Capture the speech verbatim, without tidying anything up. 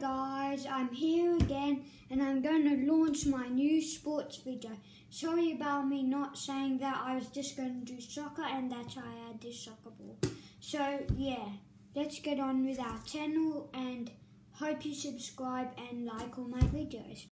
guys, I'm here again and I'm going to launch my new sports video. Sorry about me not saying that. I was just going to do soccer and that's why I had this soccer ball. So yeah, let's get on with our channel and hope you subscribe and like all my videos.